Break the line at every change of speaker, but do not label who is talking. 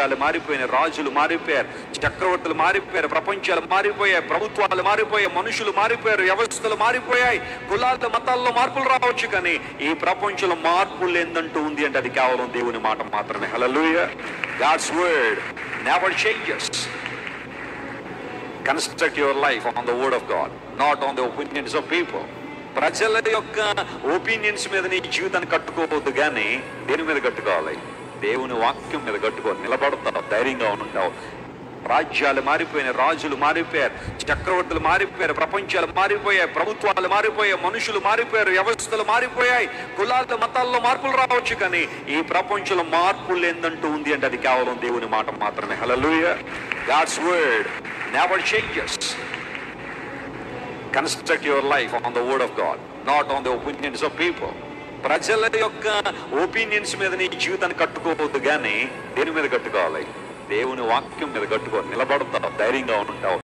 రాజ్యాలు మారిపోయినాయి, రాజులు మారిపోయారు, చక్రవర్తులు మారిపోయారు, ప్రపంచాలు మారిపోయాయి, ప్రభుత్వాలు మారిపోయాయి, మనుషులు మారిపోయారు, వ్యవస్థలు మారిపోయాయి, కులాల మతాల్లో మార్పులు రావచ్చు. కానీ ఈ ప్రపంచంలో మార్పు లేదంటూ ఉంది అంటే అది కేవలం దేవుని మాట మాత్రమే. హల్లెలూయా. God's word never changes. Construct your life on the word of God, not on the opinions of people. ప్రజల యొక్క ఒపీనియన్స్ మీద నీ జీవితాన్ని కట్టుకోవద్దు, కానీ దేని మీద కట్టుకోవాలి? దేవుని వాక్యం మీద కట్టుకోవాలి. నిలబడతావు, ధైర్యంగా ఉంటావు. రాజ్యాలు మారిపోయినాయి, రాజులు మారిపోయారు, చక్రవర్తులు మారిపోయారు, ప్రపంచాలు మారిపోయాయి, ప్రభుత్వాలు మారిపోయాయి, మనుషులు మారిపోయారు, వ్యవస్థలు మారిపోయాయి, కులాల మతాల్లో మార్పులు రావచ్చు. కానీ ఈ ప్రపంచంలో మార్పు లేదంటూ ఉంది అంటే అది కేవలం దేవుని మాట మాత్రమే. హల్లెలూయా. God's word never changes. Construct your life on the word of God, not on the opinions of people. ప్రజల యొక్క ఒపీనియన్స్ మీద నీ జీవితాన్ని కట్టుకోవద్దు, కానీ దేని మీద కట్టుకోవాలి? దేవుని వాక్యం మీద కట్టుకోవాలి. నిలబడతావు, ధైర్యంగా ఉంటావు.